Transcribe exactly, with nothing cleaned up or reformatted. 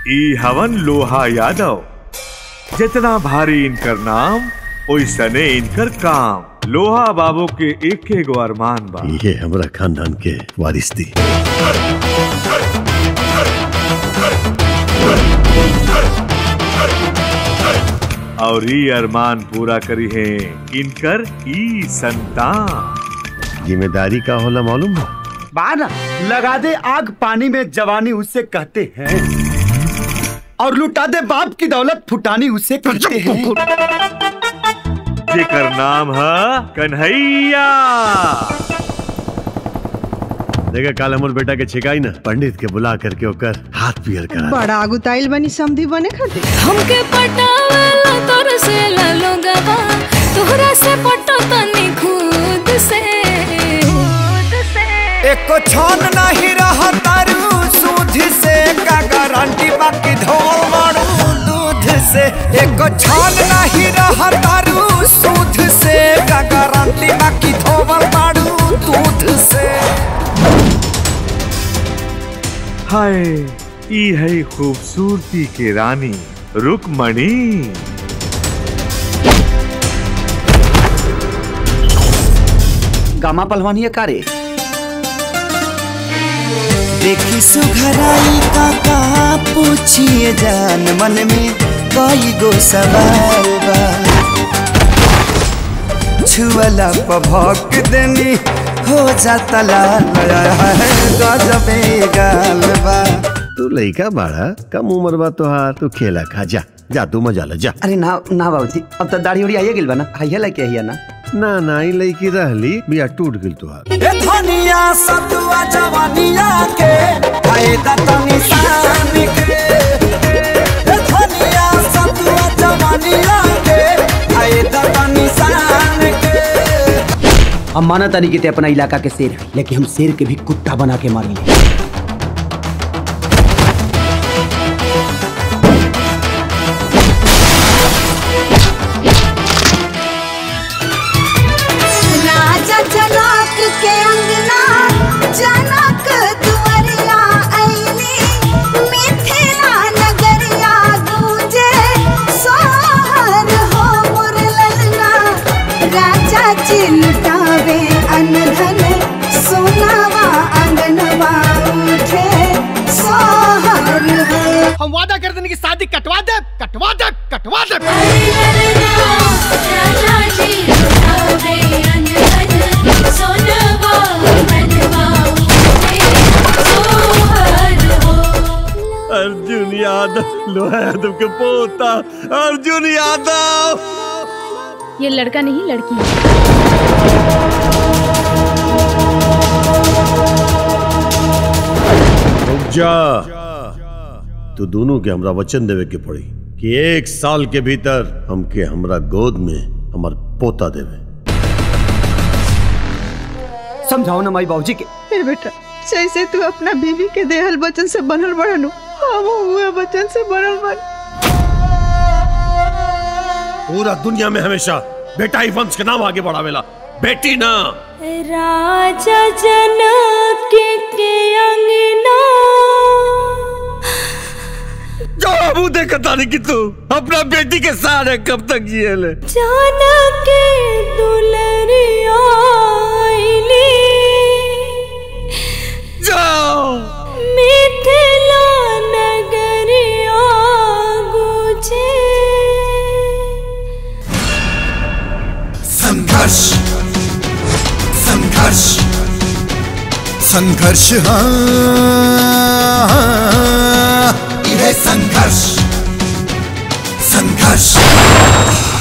ई हवन लोहा यादव, जितना भारी इनकर नाम ओइसने इनकर काम। लोहा बाबू के एक एक गो अरमान बा, ये हमरा खानदान के वारिस थी। और ये अरमान पूरा करी है इनकर ई संतान। जिम्मेदारी का होला मालूम है? बाना लगा दे आग पानी में जवानी उसे कहते हैं, और लुटा दे बाप की दौलत फुटानी उसे कहते हैं। जेकर नाम है कन्हैया। देखा काल हमर बेटा के छिकाई ना, पंडित के बुला करके ओकर हाथ पियर करा। बड़ा आगुताइल बनी समधी बने खातिर। हमके पटावला तोर से ललोगवा, तोहरा से पटो तनी खुद से खुद से। एको छान नहीं रहा तारू सूद से, का गारंटी बाकी धोल मारू दूध से। एको छान नहीं रहा तारू सूद से, का गारंटी बाकी धोल मारू दूध से। हाय ई है खूबसूरती के रानी रुक्मणी। गामा पहलवानी है कारे। देखी सुघराई का का पूछिए जान, मन में कई गो सवाल बा। छुअला पभक देनी हो जाता लाल, गजबे गाल बा। तू लइका बाड़ा, कम उम्र बा तोहार, तू खेला खा जा जा, तू मजा ले जा। अरे ना ना बाबूजी, अब तो दाढ़ी उड़ी आइए गिल बना, हाइया लेके आइया ना। ना ना ई लइकी रहली बिया टूट गिल तोहार। ए धनिया सतुआ जवानिया के, फायदा तनी शान के। ए धनिया सतुआ जवानिया के, फायदा तनी शान के। हम माना तानी कि ते अपना इलाका के शेर है, लेकिन हम शेर के भी कुत्ता बना के मारेंगे। राजा जनक के अंगना, जनक दुआरिया आईली, मिथिला नगरिया गूंजे सोहर हो मोर ललना। राजा जी लुटावे अनधन, सोनावा अंगनवा उठे सोहर हो। हम वादा कर देने की शादी कटवा दे कटवा दे कटवा दे। राजा जी लुटावे अनधन, सोनावा अंगनवा उठे सोहर हो। अर्जुन यादव, लोहा यादव के पोता अर्जुन यादव। ये लड़का नहीं लड़की है। रुक जा, तू दोनों के हमरा वचन देवे के पड़ी कि एक साल के भीतर हमके हमरा गोद में हमर पोता देवे। समझाओ ना माई बाबूजी के। ए बेटा, जैसे तू अपना बीवी के देहल वचन से बनल बड़नु, हम हुए वचन से बनल बन। पूरा दुनिया में हमेशा बेटा ही वंश के नाम आगे बढ़ावेला, बेटी ना। राजा जनक के अंगना, जो अबू देखता नहीं कि तू अपना बेटी के साथ है, कब तक जिए ले। जनक के दुलरिया आईली, जाओ मिथिला नगरिया गूंजे। संघर्ष संघर्ष संघर्ष, हाँ यह संघर्ष संघर्ष।